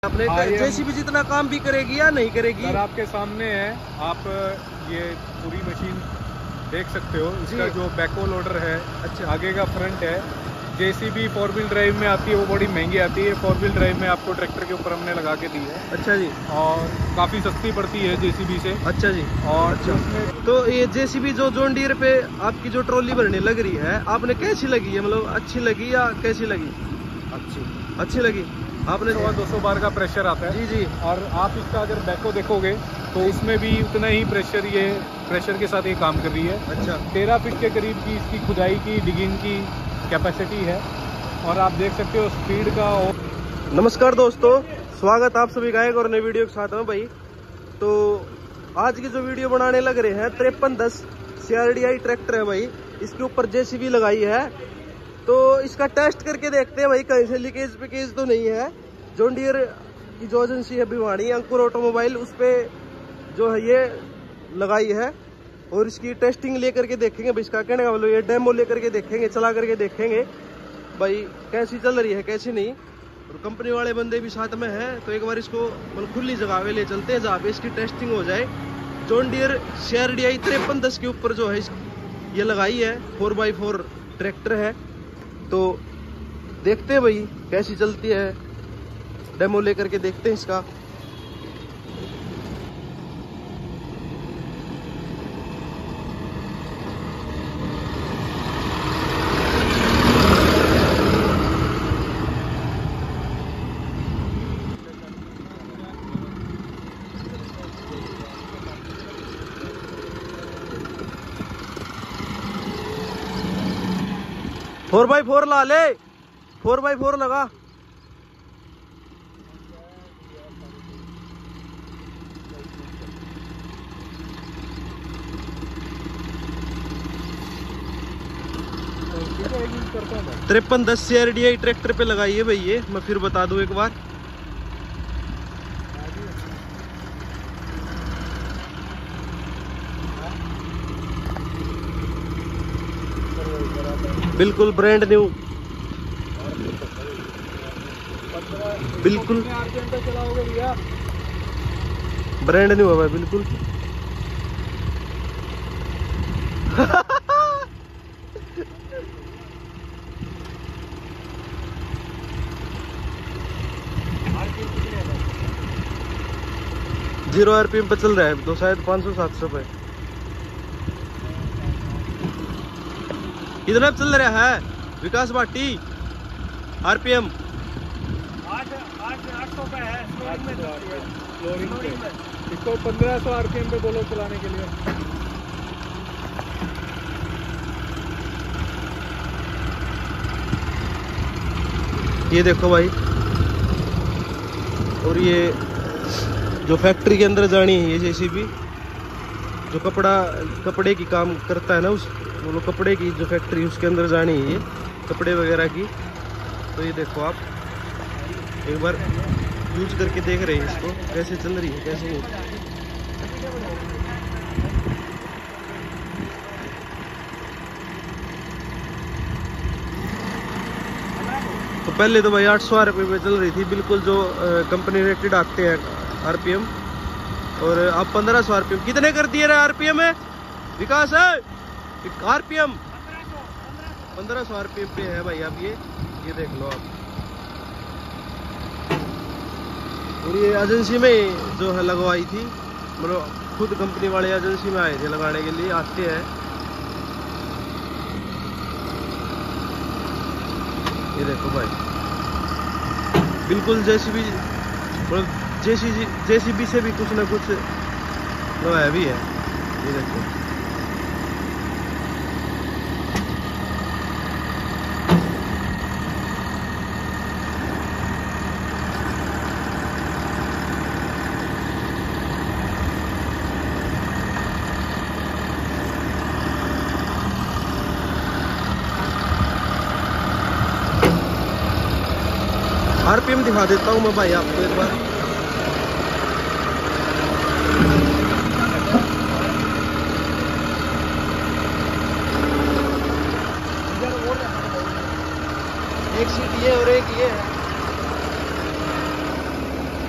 आपने जेसीबी जितना काम भी करेगी या नहीं करेगी? सर आपके सामने है, आप ये पूरी मशीन देख सकते हो। इसका जो बैको लोडर है, अच्छा आगे का फ्रंट है। जेसीबी 4 व्हील ड्राइव में आती है, वो बड़ी महंगी आती है। 4 व्हील ड्राइव में आपको ट्रैक्टर के ऊपर हमने लगा के दी है। अच्छा जी। और काफ़ी सस्ती पड़ती है जेसीबी से। अच्छा जी। और अच्छा। तो ये जेसीबी जो जॉन डीयर पे आपकी जो ट्रॉली भरने लग रही है, आपने कैसी लगी है? मतलब अच्छी लगी या कैसी लगी? अच्छी लगी। आपने 200 बार का प्रेशर आता है। जी जी। और आप इसका अगर बैको देखोगे तो उसमें भी उतना ही प्रेशर के साथ ये काम कर रही है। अच्छा। 13 फीट के करीब की इसकी खुदाई की डिगिंग की कैपेसिटी है। और आप देख सकते हो स्पीड का। नमस्कार दोस्तों, स्वागत आप सभी का एक और नई वीडियो के साथ में भाई। तो आज की जो वीडियो बनाने लग रहे हैं 5310 CRDI ट्रैक्टर है भाई। इसके ऊपर जेसीबी लगाई है, तो इसका टेस्ट करके देखते हैं भाई कहीं से लीकेज पिकेज तो नहीं है। जॉन डीयर की जो एजेंसी है भिवाड़ी अंकुर ऑटोमोबाइल, उस पर जो है ये लगाई है। और इसकी टेस्टिंग लेकर के देखेंगे भाई। इसका कहने का मतलब ये डेमो लेकर के देखेंगे, चला करके देखेंगे भाई कैसी चल रही है कैसी नहीं। और कंपनी वाले बंदे भी साथ में हैं, तो एक बार इसको मतलब खुली जगह पे ले चलते हैं जहाँ पे इसकी टेस्टिंग हो जाए। जॉन डीयर CRDI 5310 के ऊपर जो है ये लगाई है, 4x4 ट्रैक्टर है। तो देखते हैं भाई कैसी चलती है, डेमो लेकर के देखते हैं इसका। फोर बाई फोर ला ले, 4x4 लगा। करता 5310 CRDI ट्रैक्टर पे लगाई है भाई ये। मैं फिर बता दूं एक बार। बिल्कुल ब्रांड न्यू, बिल्कुल ब्रांड न्यू है भाई, बिल्कुल। 0 RPM पे चल रहा है, तो शायद 500-700 पे। कितना चल रहा है विकास भाटी RPM? 800 पे है। इसको 1500 RPM पे बोलो चलाने के लिए। ये देखो भाई। और ये जो फैक्ट्री के अंदर जानी है ये जेसीबी, जो कपड़े की काम करता है ना, उस वो कपड़े की जो फैक्ट्री उसके अंदर जानी है ये कपड़े वगैरह की। तो ये देखो आप एक बार यूज करके देख रहे हैं इसको कैसे चल रही है कैसे नहीं। तो पहले तो भाई 800 RPM पे चल रही थी, बिल्कुल जो कंपनी रेटेड आते हैं RPM। और अब 1500 RPM कितने कर दिए रहे RPM है विकास है? RPM 1500 RPM पे है भाई। अब ये देख लो आप। और ये एजेंसी में जो है लगवाई थी, मतलब खुद कंपनी वाले एजेंसी में आए थे लगाने के लिए, आते हैं। ये देखो भाई बिल्कुल जेसीबी, मतलब जेसीबी से भी कुछ ना कुछ लगाया भी है। ये देखो RPM दिखा देता हूँ मैं भाई आपको एक बार। एक सीट ये और एक ये है।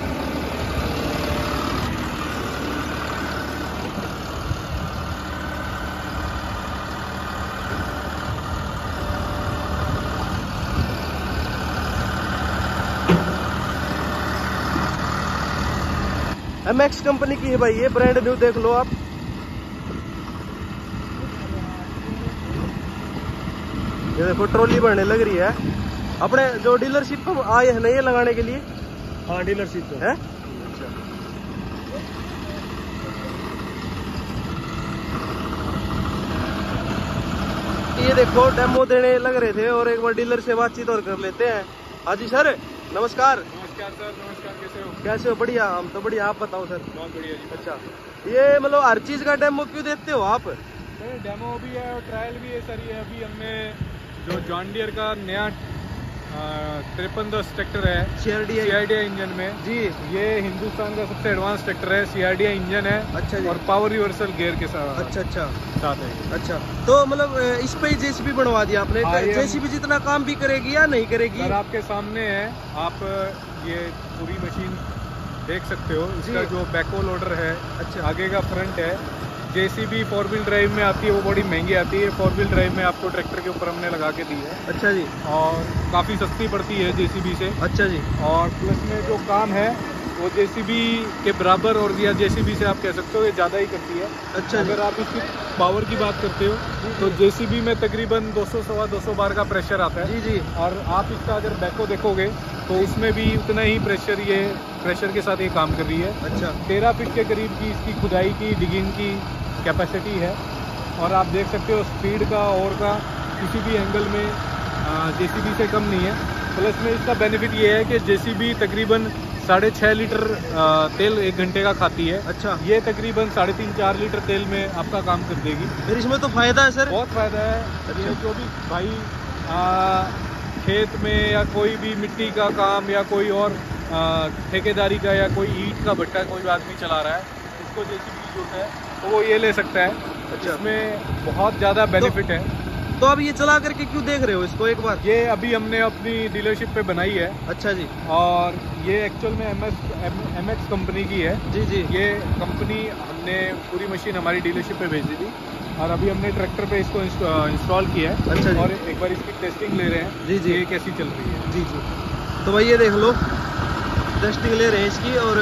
MX कंपनी की है भाई, ये ब्रांड न्यू देख लो आप। ये देखो ट्रॉली बनने लग रही है। अपने जो डीलरशिप पर आए हैं ना ये लगाने के लिए। हाँ डीलरशिप है। ये देखो डेमो देने लग रहे थे और एक बार डीलर से बातचीत और कर लेते हैं। हाँ जी सर, नमस्कार। नमस्कार सर, नमस्कार। कैसे हो? बढ़िया, हम तो बढ़िया। आप बताओ सर। बहुत बढ़िया जी। अच्छा, ये मतलब हर चीज का डेमो क्यों देते हो आप? डेमो भी है और ट्रायल भी है सर। ये अभी हमने जो जॉन डियर का नया 5310 ट्रैक्टर है CRDI इंजन में जी, ये हिंदुस्तान का सबसे एडवांस ट्रैक्टर है। CRDI इंजन है। अच्छा जी। और पावर रिवर्सल गियर के साथ। अच्छा साथ है। अच्छा, तो मतलब इस पे JCB बनवा दिया आपने। JCB जितना काम भी करेगी या नहीं करेगी? सर आपके सामने है, आप ये पूरी मशीन देख सकते हो। इसका जो बैकहो लोडर है, अच्छा आगे का फ्रंट है। JCB 4 व्हील ड्राइव में आती है, वो बड़ी महंगी आती है। 4 व्हील ड्राइव में आपको ट्रैक्टर के ऊपर हमने लगा के दी है। अच्छा जी। और काफ़ी सस्ती पड़ती है JCB से। अच्छा जी। और प्लस में जो काम है वो JCB के बराबर और या JCB से आप कह सकते हो ये ज़्यादा ही करती है। अच्छा, अगर आप इसकी पावर की बात करते हो तो JCB में तकरीबन 200-250 बार का प्रेशर आता है। जी। और आप इसका अगर बैको देखोगे तो उसमें भी उतना ही प्रेशर के साथ ये काम कर रही है। अच्छा, 13 फीट के करीब की इसकी खुदाई की डिगिंग की कैपेसिटी है। और आप देख सकते हो स्पीड का और का किसी भी एंगल में JCB से कम नहीं है। प्लस में इसका बेनिफिट ये है कि JCB तकरीबन 6.5 लीटर तेल 1 घंटे का खाती है। अच्छा, ये तकरीबन 3.5-4 लीटर तेल में आपका काम कर देगी। फिर इसमें तो फायदा है सर? बहुत फायदा है। अच्छा। ये जो भी भाई खेत में या कोई भी मिट्टी का काम या कोई और ठेकेदारी का या कोई ईंट का भट्टा कोई आदमी चला रहा है, इसको JCB की जरूरत है तो वो ये ले सकता है। अच्छा, इसमें बहुत ज़्यादा बेनिफिट है। तो अब ये चला करके क्यों देख रहे हो इसको एक बार? ये अभी हमने अपनी डीलरशिप पे बनाई है। अच्छा जी। और ये एक्चुअल में MX कंपनी की है। जी। ये कंपनी हमने पूरी मशीन हमारी डीलरशिप पे भेजी थी और अभी हमने ट्रैक्टर पे इसको इंस्टॉल किया है। अच्छा जी। और एक बार इसकी टेस्टिंग ले रहे हैं। जी। ये कैसी चल रही है। जी। तो भाई ये देख लो, टेस्टिंग ले रहे हैं इसकी। और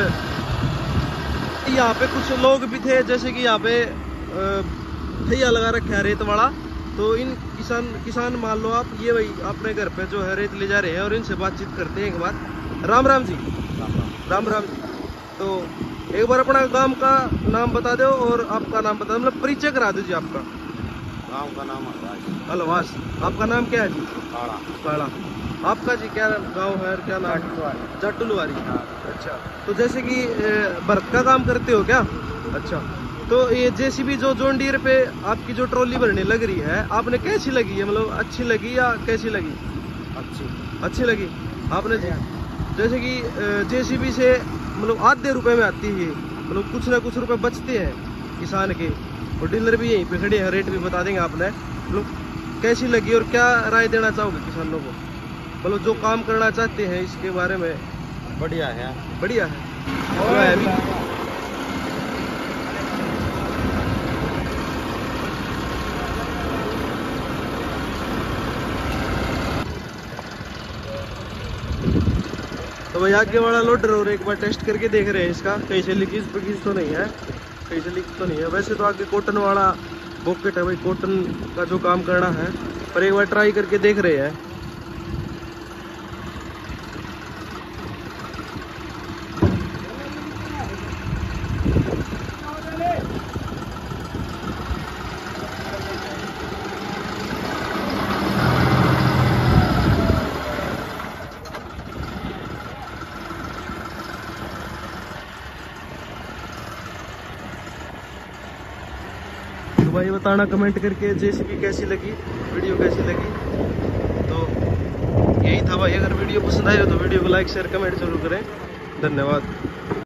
यहाँ पे कुछ लोग भी थे, जैसे कि यहाँ पे ठैया लगा रखा है रेत वाला। तो इन किसान मान लो आप, ये भाई अपने घर पे जो है रेत ले जा रहे हैं और इनसे बातचीत करते हैं एक बार। राम जी। राम जी। तो एक बार अपना गांव का नाम बता दो और आपका नाम बता दो, मतलब परिचय करा दीजिए आपका। गांव का नाम अलवास। आपका नाम क्या है जी? काड़ा। आपका जी क्या गांव है, क्या नाम? जाटुलवारी। अच्छा, तो जैसे कि बर्फ का काम करते हो क्या? अच्छा, तो ये JCB जो जॉन डियर पे आपकी जो ट्रॉली बनने लग रही है, आपने कैसी लगी है? मतलब अच्छी लगी या कैसी लगी? अच्छी लगी आपने जी। जैसे कि JCB से मतलब आधे रुपए में आती है, मतलब कुछ ना कुछ रुपए बचते हैं किसान के। और डीलर भी यहीं पे खड़े हैं, रेट भी बता देंगे आपने। मतलब कैसी लगी और क्या राय देना चाहोगे किसानों को, मतलब जो काम करना चाहते हैं इसके बारे में? बढ़िया है। बढ़िया है। और है भी। तो भाई आगे वाला लोडर और एक बार टेस्ट करके देख रहे हैं इसका, कहीं से लीकेज तो नहीं है, कहीं से लीक तो नहीं है। वैसे तो आगे कॉटन वाला बॉकेट है भाई, कॉटन का जो काम करना है, पर एक बार ट्राई करके देख रहे हैं। तो भाई बताना कमेंट करके JCB कैसी लगी, वीडियो कैसी लगी। तो यही था भाई, अगर वीडियो पसंद आए तो वीडियो को लाइक शेयर कमेंट जरूर करें। धन्यवाद।